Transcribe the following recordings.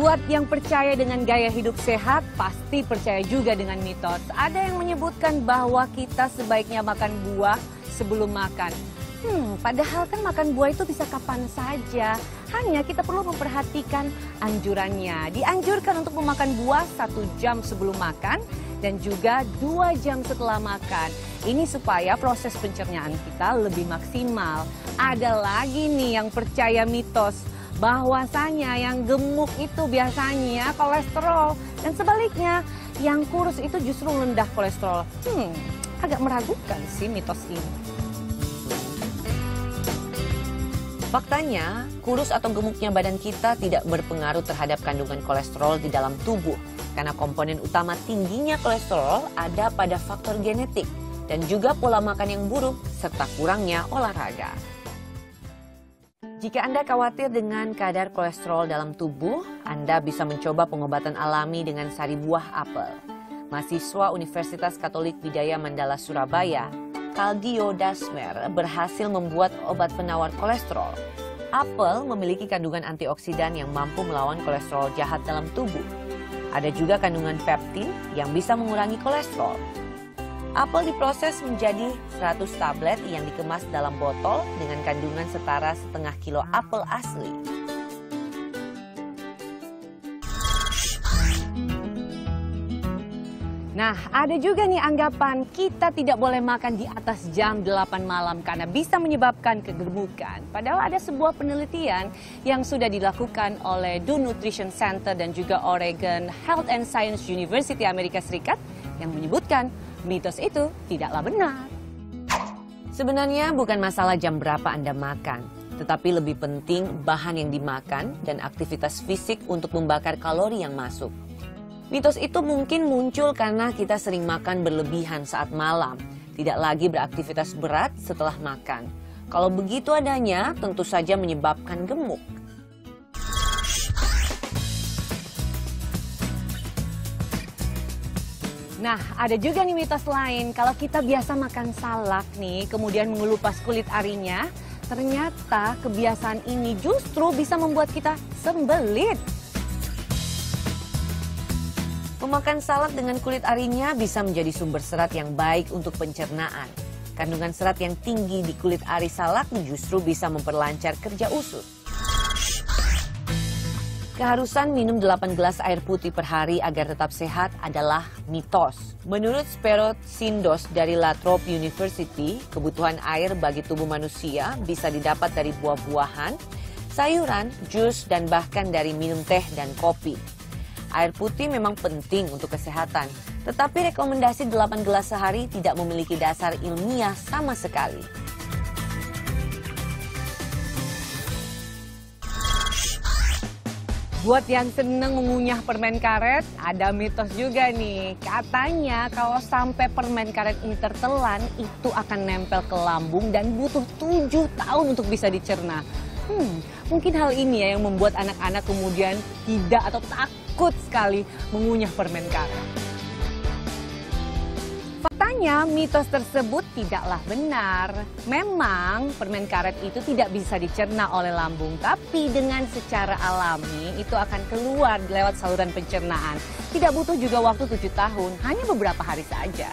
Buat yang percaya dengan gaya hidup sehat, pasti percaya juga dengan mitos. Ada yang menyebutkan bahwa kita sebaiknya makan buah sebelum makan. Padahal kan makan buah itu bisa kapan saja. Hanya kita perlu memperhatikan anjurannya. Dianjurkan untuk memakan buah 1 jam sebelum makan dan juga 2 jam setelah makan. Ini supaya proses pencernaan kita lebih maksimal. Ada lagi nih yang percaya mitos bahwasanya yang gemuk itu biasanya kolesterol dan sebaliknya yang kurus itu justru rendah kolesterol. Agak meragukan sih mitos ini. Faktanya, kurus atau gemuknya badan kita tidak berpengaruh terhadap kandungan kolesterol di dalam tubuh. Karena komponen utama tingginya kolesterol ada pada faktor genetik dan juga pola makan yang buruk serta kurangnya olahraga. Jika Anda khawatir dengan kadar kolesterol dalam tubuh, Anda bisa mencoba pengobatan alami dengan sari buah apel. Mahasiswa Universitas Katolik Bidaya Mandala Surabaya, Kaldio Dasmer, berhasil membuat obat penawar kolesterol. Apel memiliki kandungan antioksidan yang mampu melawan kolesterol jahat dalam tubuh. Ada juga kandungan peptin yang bisa mengurangi kolesterol. Apel diproses menjadi 100 tablet yang dikemas dalam botol dengan kandungan setara setengah kilo apel asli. Nah, ada juga nih anggapan kita tidak boleh makan di atas jam 8 malam karena bisa menyebabkan kegemukan. Padahal ada sebuah penelitian yang sudah dilakukan oleh Dew Nutrition Center dan juga Oregon Health and Science University Amerika Serikat yang menyebutkan mitos itu tidaklah benar. Sebenarnya bukan masalah jam berapa Anda makan, tetapi lebih penting bahan yang dimakan dan aktivitas fisik untuk membakar kalori yang masuk. Mitos itu mungkin muncul karena kita sering makan berlebihan saat malam, tidak lagi beraktivitas berat setelah makan. Kalau begitu adanya, tentu saja menyebabkan gemuk. Nah, ada juga nih mitos lain. Kalau kita biasa makan salak nih, kemudian mengelupas kulit arinya, ternyata kebiasaan ini justru bisa membuat kita sembelit. Memakan salak dengan kulit arinya bisa menjadi sumber serat yang baik untuk pencernaan. Kandungan serat yang tinggi di kulit ari salak justru bisa memperlancar kerja usus. Keharusan minum 8 gelas air putih per hari agar tetap sehat adalah mitos. Menurut Spero Sindos dari La Trobe University, kebutuhan air bagi tubuh manusia bisa didapat dari buah-buahan, sayuran, jus, dan bahkan dari minum teh dan kopi. Air putih memang penting untuk kesehatan, tetapi rekomendasi 8 gelas sehari tidak memiliki dasar ilmiah sama sekali. Buat yang seneng mengunyah permen karet, ada mitos juga nih. Katanya kalau sampai permen karet ini tertelan, itu akan nempel ke lambung dan butuh 7 tahun untuk bisa dicerna. Mungkin hal ini ya yang membuat anak-anak kemudian tidak atau takut sekali mengunyah permen karet. Faktanya mitos tersebut tidaklah benar. Memang permen karet itu tidak bisa dicerna oleh lambung, tapi dengan secara alami itu akan keluar lewat saluran pencernaan. Tidak butuh juga waktu 7 tahun, hanya beberapa hari saja.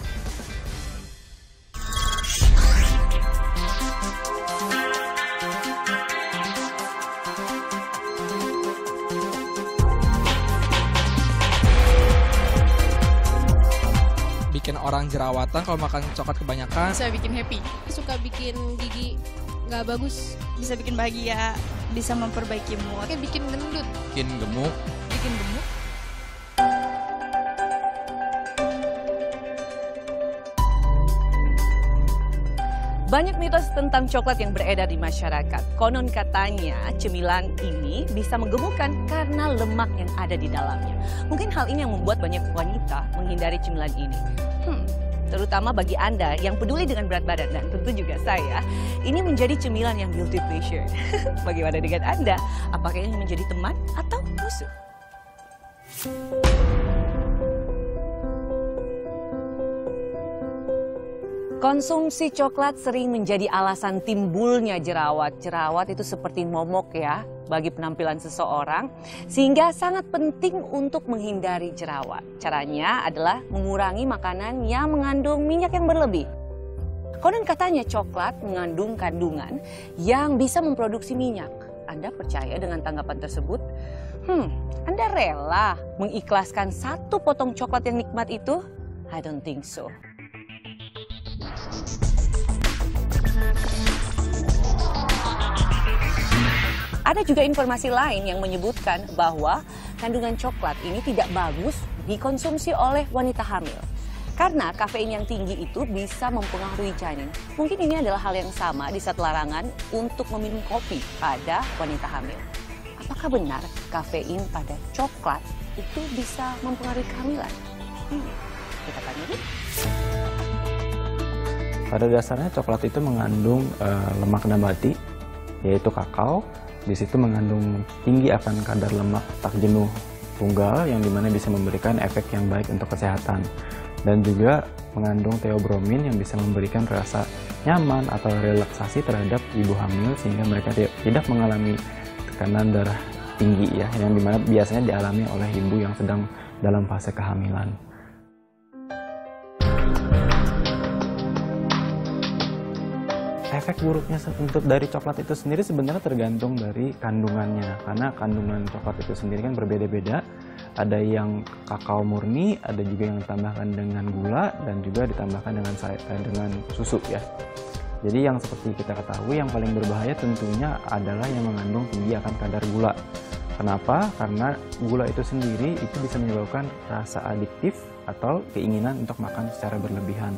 Bikin orang jerawatan kalau makan coklat kebanyakan. Bisa bikin happy. Suka bikin gigi nggak bagus. Bisa bikin bahagia. Bisa memperbaiki mood. Kayak bikin gendut. Bikin gemuk. Bikin gemuk. Banyak mitos tentang coklat yang beredar di masyarakat. Konon katanya cemilan ini bisa menggemukkan karena lemak yang ada di dalamnya. Mungkin hal ini yang membuat banyak wanita menghindari cemilan ini. Terutama bagi Anda yang peduli dengan berat badan dan tentu juga saya, ini menjadi cemilan yang guilty pleasure. Bagaimana dengan Anda? Apakah ini menjadi teman atau musuh? Konsumsi coklat sering menjadi alasan timbulnya jerawat. Jerawat itu seperti momok ya, bagi penampilan seseorang, sehingga sangat penting untuk menghindari jerawat. Caranya adalah mengurangi makanan yang mengandung minyak yang berlebih. Konon katanya coklat mengandung kandungan yang bisa memproduksi minyak. Anda percaya dengan tanggapan tersebut? Anda rela mengikhlaskan satu potong coklat yang nikmat itu? I don't think so. Ada juga informasi lain yang menyebutkan bahwa kandungan coklat ini tidak bagus dikonsumsi oleh wanita hamil. Karena kafein yang tinggi itu bisa mempengaruhi janin. Mungkin ini adalah hal yang sama di saat larangan untuk meminum kopi pada wanita hamil. Apakah benar kafein pada coklat itu bisa mempengaruhi kehamilan? Kita tanya yuk. Pada dasarnya coklat itu mengandung lemak nabati, yaitu kakao. Di situ mengandung tinggi akan kadar lemak tak jenuh tunggal yang dimana bisa memberikan efek yang baik untuk kesehatan. Dan juga mengandung theobromine yang bisa memberikan rasa nyaman atau relaksasi terhadap ibu hamil sehingga mereka tidak mengalami tekanan darah tinggi ya, yang dimana biasanya dialami oleh ibu yang sedang dalam fase kehamilan. Efek buruknya untuk dari coklat itu sendiri sebenarnya tergantung dari kandungannya, karena kandungan coklat itu sendiri kan berbeda-beda. Ada yang kakao murni, ada juga yang ditambahkan dengan gula dan juga ditambahkan dengan susu ya. Jadi yang seperti kita ketahui yang paling berbahaya tentunya adalah yang mengandung tinggi akan kadar gula. Kenapa? Karena gula itu sendiri itu bisa menyebabkan rasa adiktif atau keinginan untuk makan secara berlebihan.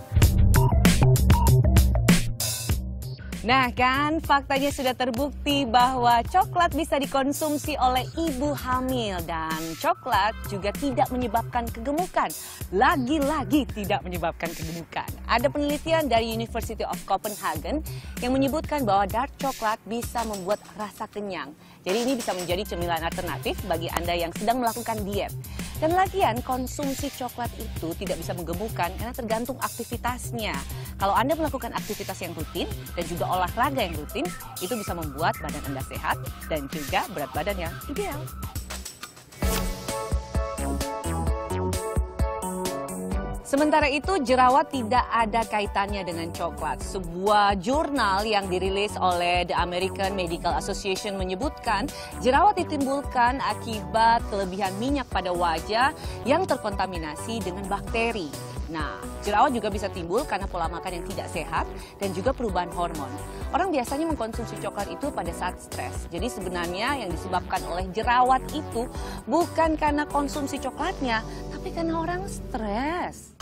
Nah kan, faktanya sudah terbukti bahwa coklat bisa dikonsumsi oleh ibu hamil dan coklat juga tidak menyebabkan kegemukan. Lagi-lagi tidak menyebabkan kegemukan. Ada penelitian dari University of Copenhagen yang menyebutkan bahwa dark coklat bisa membuat rasa kenyang. Jadi ini bisa menjadi cemilan alternatif bagi Anda yang sedang melakukan diet. Dan lagian konsumsi coklat itu tidak bisa menggemukkan karena tergantung aktivitasnya. Kalau Anda melakukan aktivitas yang rutin dan juga olahraga yang rutin, itu bisa membuat badan Anda sehat dan juga berat badan yang ideal. Sementara itu, jerawat tidak ada kaitannya dengan coklat. Sebuah jurnal yang dirilis oleh The American Medical Association menyebutkan jerawat ditimbulkan akibat kelebihan minyak pada wajah yang terkontaminasi dengan bakteri. Nah, jerawat juga bisa timbul karena pola makan yang tidak sehat dan juga perubahan hormon. Orang biasanya mengkonsumsi coklat itu pada saat stres. Jadi sebenarnya yang disebabkan oleh jerawat itu bukan karena konsumsi coklatnya, tapi karena orang stres.